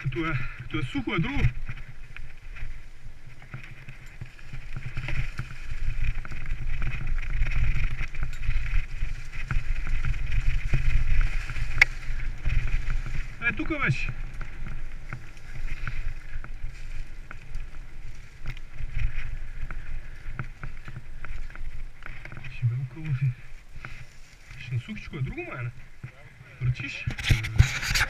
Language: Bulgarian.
Като е сухо е друго. Тук беше. Ще ме укълва. Ще на сухичко е друго, май, не? Ръчиш?